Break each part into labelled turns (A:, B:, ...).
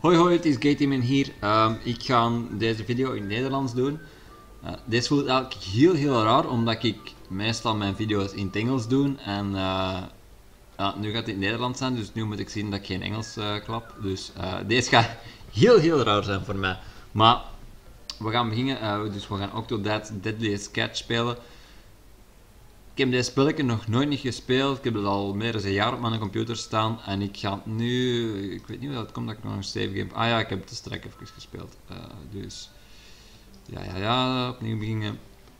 A: Hoi hoi, het is Gateman hier. Ik ga deze video in het Nederlands doen. Deze voelt eigenlijk heel raar, omdat ik meestal mijn video's in het Engels doe. En ja, nu gaat het in het Nederlands zijn, dus nu moet ik zien dat ik geen Engels klap. Dus deze gaat heel raar zijn voor mij. Maar we gaan beginnen, dus we gaan Octodad Deadliest Catch spelen. Ik heb deze spelletje nog nooit niet gespeeld. Ik heb het al meer dan een jaar op mijn computer staan. En ik ga het nu... Ik weet niet hoe dat komt dat ik nog een save game... Ah ja, ik heb het dus straks even gespeeld. Dus... Ja, opnieuw beginnen.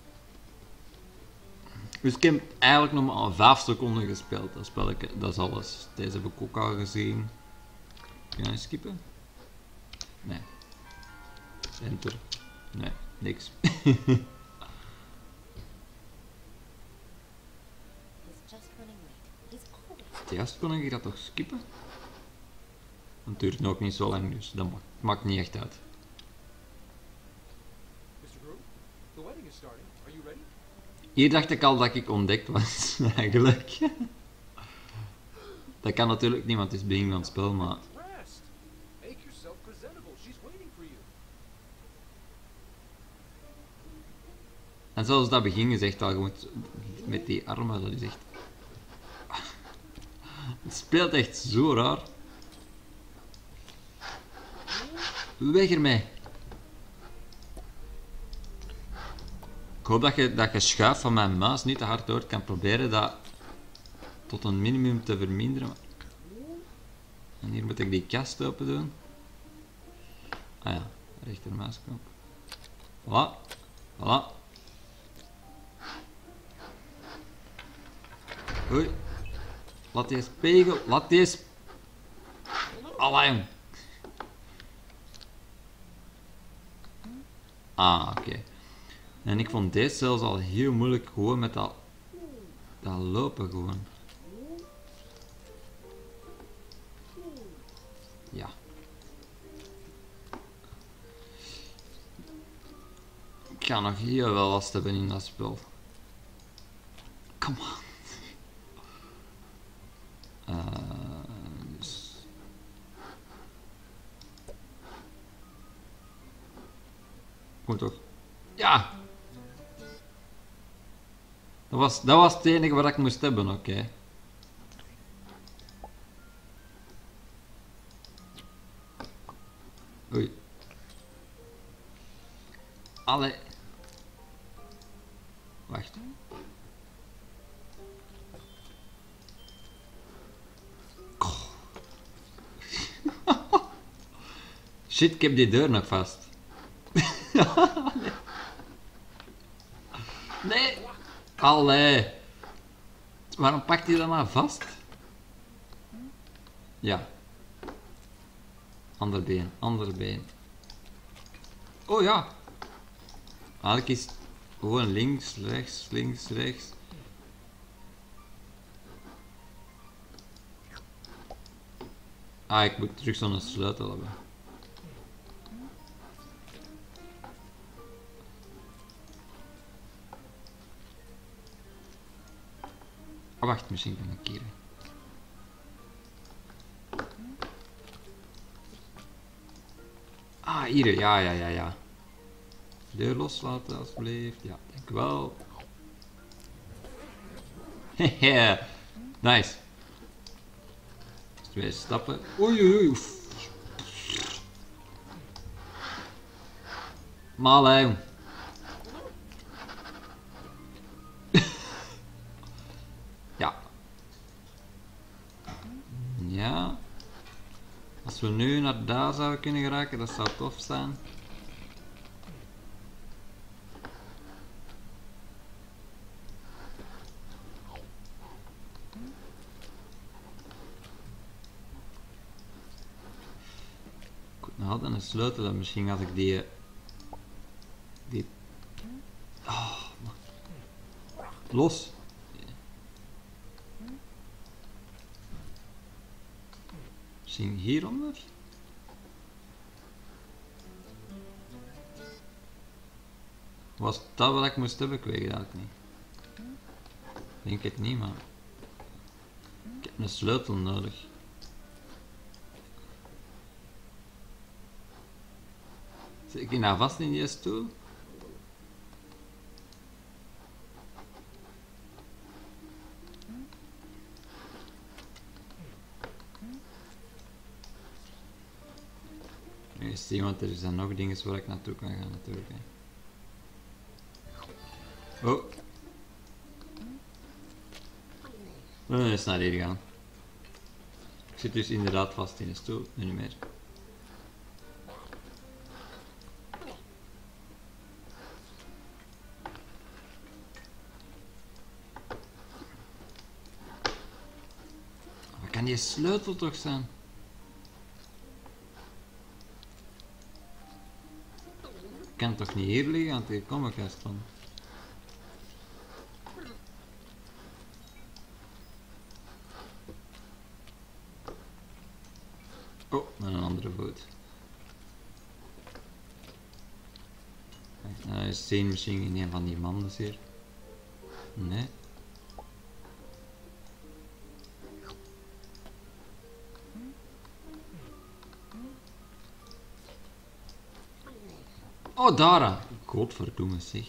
A: Dus ik heb eigenlijk nog maar al 5 seconden gespeeld. Dat spelletje, dat is alles. Deze heb ik ook al gezien. Kun je skippen? Nee. Enter. Nee, niks. Juist kon ik dat toch skippen? Het duurt nog niet zo lang, dus dat maakt niet echt uit. Hier dacht ik al dat ik ontdekt was, eigenlijk. Dat kan natuurlijk niet, want het is het begin van het spel, maar... En zoals dat begin gezegd al, gewoon met die armen, dat is echt... Het speelt echt zo raar. Weg ermee. Ik hoop dat je schuif van mijn muis niet te hard hoort. Ik kan proberen dat tot een minimum te verminderen. En hier moet ik die kast open doen. Ah ja, rechtermuisknop. Voilà. Voilà. Oei. Laat die spiegel. Laat die Allee. Ah, oké. En ik vond deze zelfs al heel moeilijk gewoon met dat lopen gewoon. Ja. Ik ga nog heel wel last hebben in dat spel. Come on. Dus. Kom toch. Ja! Dat was het enige wat ik moest hebben, oké. Oei. Allee. Wacht. Shit, ik heb die deur nog vast. Nee. Allee. Waarom pakt hij dat maar vast? Ja. Ander been. Oh ja. Eigenlijk is het gewoon links, rechts. Ah, ik moet terug zo'n sleutel hebben. Oh, wacht, misschien kan ik hier. Ah, hier, ja. Deur loslaten, alsjeblieft. Ja, dank u wel. Hehe, nice. 2 stappen. Oei. Malijn. Ja. Als we nu naar daar zouden kunnen geraken, dat zou tof zijn. Goed, nou hadden een sleutel en misschien had ik die... Oh, los. Misschien hieronder? Was dat wat ik moest hebben? Ik weet het eigenlijk niet. Denk het niet, maar... Ik heb een sleutel nodig. Zit ik nou vast in die stoel? Nu is iemand, er zijn nog dingen waar ik naartoe kan gaan natuurlijk. Hè. Oh. Dan is naar hier gaan. Ik zit dus inderdaad vast in de stoel, nu niet meer. Wat kan die sleutel toch zijn? Kan toch niet hier liggen, want hier kom ik juist van. Oh, met een andere voet. Is zien misschien in een van die mannen hier? Nee. Oh, daar! Godverdomme zeg.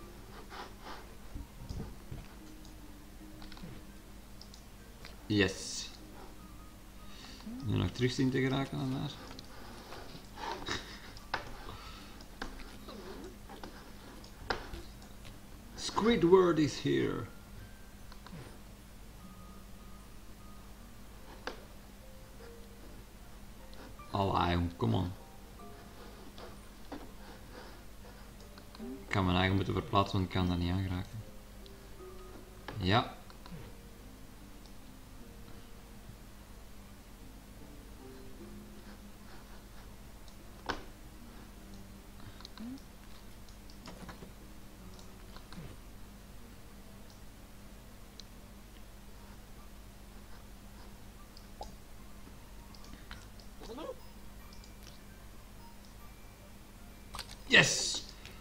A: Yes. Nu nog terug zien te geraken aan daar. Squidward is here. Allee, come on. Ik kan mijn eigen moeten verplaatsen, want ik kan dat niet aangeraken. Ja. Yes!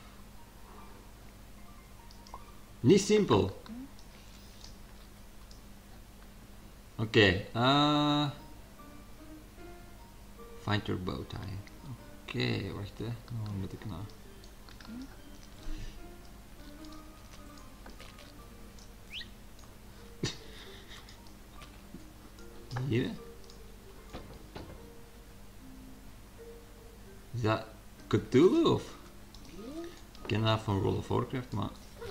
A: Niet simpel. Oké, find your bow tie. Oké, wacht hè. Wat moet ik nou? Hier? Is dat Cthulhu of? Ik ken dat van World of Warcraft, maar...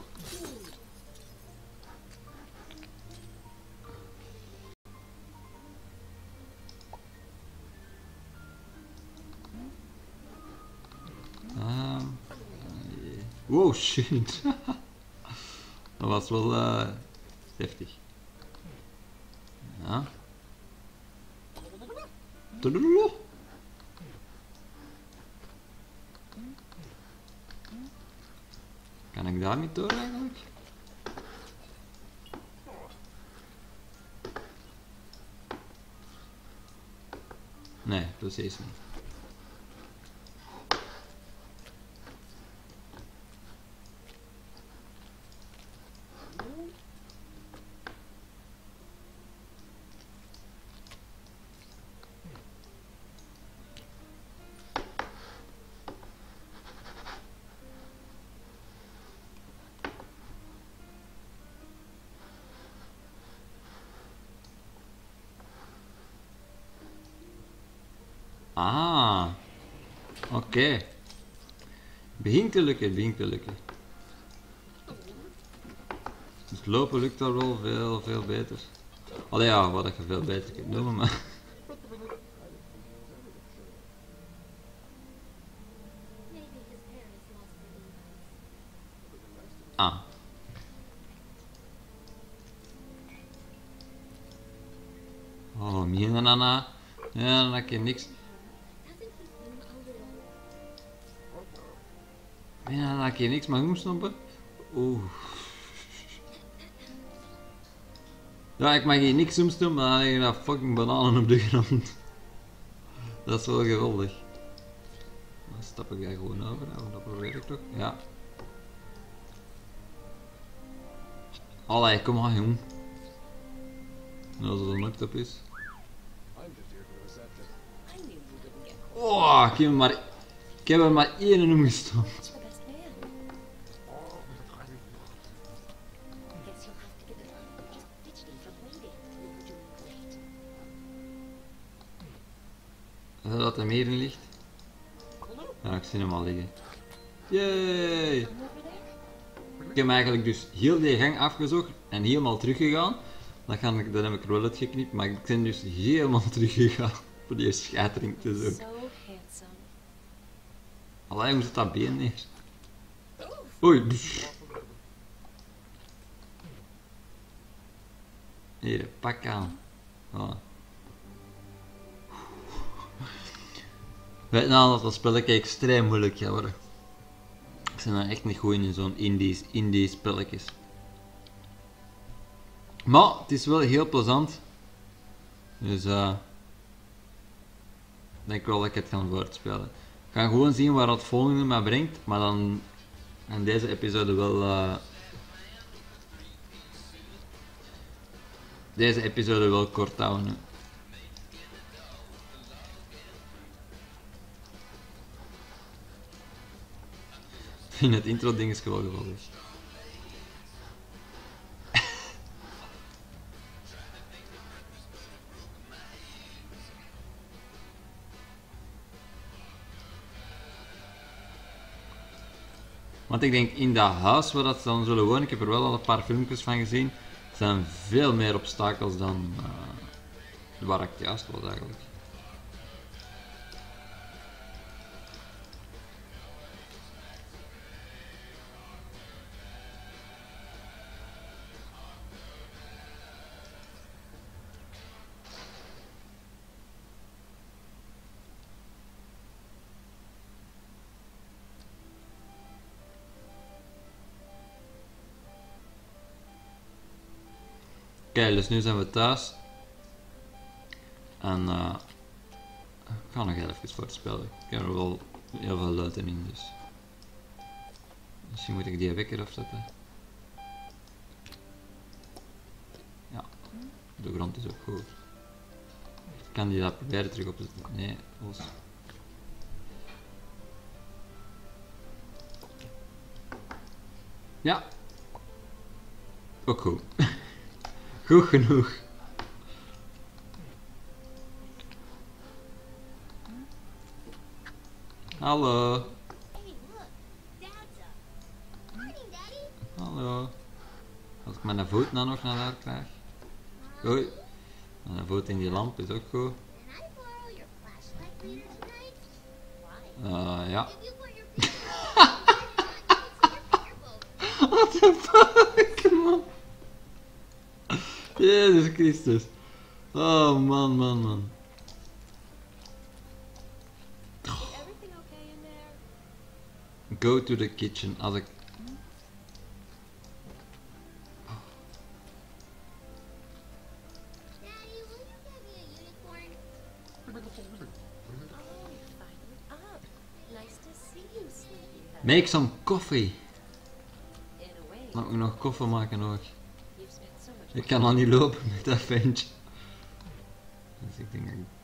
A: Wow, shit. Dat was wel heftig. Ja. Kan ik daar niet door eigenlijk? Nee, precies niet. Ah, oké. Begint te lukken, begint te lukken. Het lopen lukt daar wel veel beter. Allee ja, wat ik veel beter kunt noemen, maar... Ah. Oh, minder Nana. Ja, dan heb je niks. Ja, dan heb je niks maar omsnoppen. Oeh. Ja, ik mag hier niks omsnoppen, maar dan heb je dat fucking bananen op de grond. Dat is wel geweldig. Dan stap ik daar gewoon over, nou, dat probeer ik toch. Ja. Allee, kom maar jong. Als het een octop is. Oh, ik heb hem maar... Ik heb er maar één omgestopt.
B: That's the best man. Guess you'll have to give it up. Just ditched him for waiting. You were doing great.
A: Is dat hem hierin ligt? Ja, ik zie hem al liggen. Yay!
B: Come over there.
A: Ik heb eigenlijk dus heel die gang afgezocht en helemaal teruggegaan. Dat heb ik er wel uitgeknipt, maar ik ben dus helemaal teruggegaan voor die scheitering te zoeken.
B: So handsome.
A: Allee, hoe zit dat been neer? Oei, hier, pak aan. Voilà. Weet nou dat dat spelletje extreem moeilijk gaat worden. Ik ben er echt niet goed in zo'n indie spelletjes. Maar het is wel heel plezant. Dus ik denk wel dat ik het ga voortspelen. Ik ga gewoon zien waar het volgende mij brengt. Maar dan in deze episode wel deze episode wel kort houden. Hè. Ik vind het intro ding is wel geweldig. Want ik denk in dat huis waar dat ze dan zullen wonen, ik heb er wel al een paar filmpjes van gezien, zijn veel meer obstakels dan waar ik juist was eigenlijk. Oké, dus nu zijn we thuis. En ik ga nog even voorspellen. Ik heb er wel heel veel luiden in, dus. Misschien moet ik die wekker afzetten. Ja, de grond is ook goed. Kan die dat proberen terug opzetten? Nee, los. Ja. Ook goed. Goed genoeg. Hallo.
B: Hey, look. Dad's up. Morning, Daddy.
A: Hallo. Als ik mijn voet nou nog naar daar krijg. Oei. Mijn voet in die lamp is ook goed.
B: Can I borrow your flashlight later tonight? Why?
A: Ja.
B: If you put your finger
A: What the fuck, man? Jezus Christus. Oh man, man, man.
B: Everything okay in there?
A: Go to the kitchen. Als ik...
B: Daddy, will you get me a unicorn? Oh, you're finally up. Nice to see you, sleepyhead.
A: Make some coffee.
B: In a way,
A: Laat me nog koffie maken ook.
B: you've spent so much
A: Ik kan al niet lopen met dat ventje. Dus ik denk dat ik...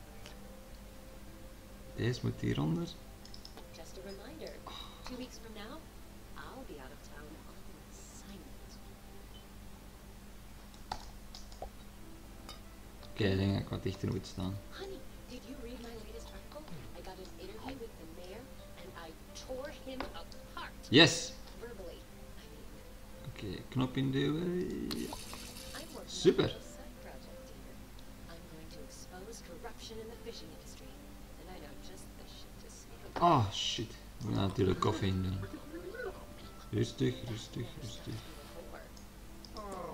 A: Deze moet hieronder.
B: Just a reminder, 2 weeks from now, I'll be out of town on an assignment.
A: Oké, ik denk dat ik wat dichter moet staan.
B: Honey, did you read my latest article? I got an interview with the mayor, and I tore him apart.
A: Yes!
B: Verbally, I mean.
A: Oké, knop induwen.
B: I'm working
A: Super.
B: on a little side project here. I'm going to expose corruption in the fishing industry, and I know just the shit to say.
A: Oh shit. Ik moet natuurlijk koffie in doen. Rustig, rustig, rustig.
B: Before.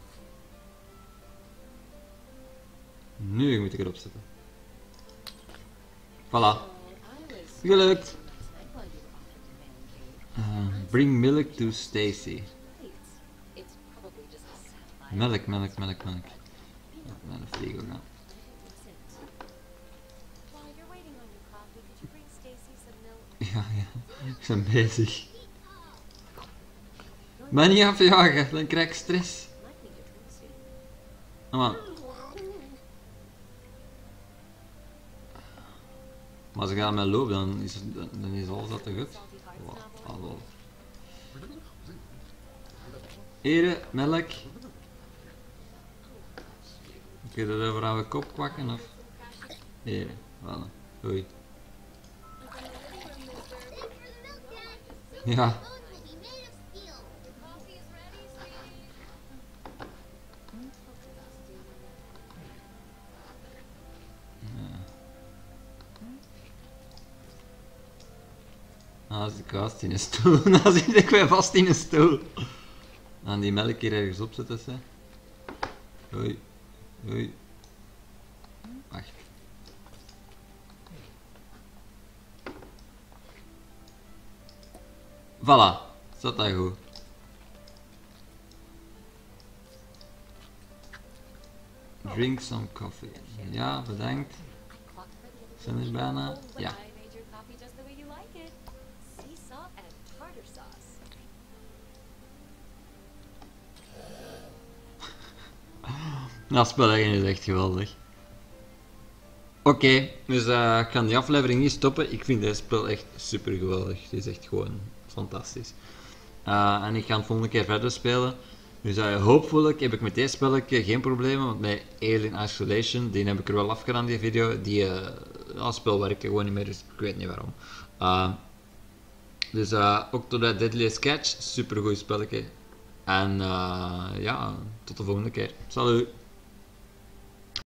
A: Nu moet ik erop zetten. Voilà.
B: I was
A: Gelukt.
B: last night while you were off in the man cave.
A: Bring milk to Stacy.
B: It's probably just a satellite.
A: Melk, melk, melk, melk. Naar de frigo gaan.
B: While you're waiting on your coffee, could you bring Stacy some milk?
A: Ja, ja. Ik ben bezig. Maar niet afjagen, dan krijg ik stress.
B: Might need a drink soon.
A: Oh, man. Maar als ik daarmee loop, dan is alles dat te goed. Hallo. Ere, melk. Kun je dat over aan mijn kop kwakken of? Ere, voilà. Oei. Ja. Nou zit ik vast in een stoel. Nou zit ik weer vast in een stoel. En die melk hier ergens opzetten, hè. Oei. Oei. Wacht. Voilà. Zat dat goed. Drink some coffee. Ja, bedankt. Zijn er bijna? Ja. Dat spelletje is echt geweldig. Oké, dus ik ga die aflevering niet stoppen. Ik vind dit spel echt super geweldig. Het is echt gewoon fantastisch. En ik ga het volgende keer verder spelen. Dus hopelijk heb ik met deze spelletje geen problemen. Want met Alien Isolation, die heb ik er wel afgedaan, die video. Dat spel werkt gewoon niet meer, dus ik weet niet waarom. Dus ook tot dat Deadliest Catch, super goed spelletje. En ja, tot de volgende keer. Salut!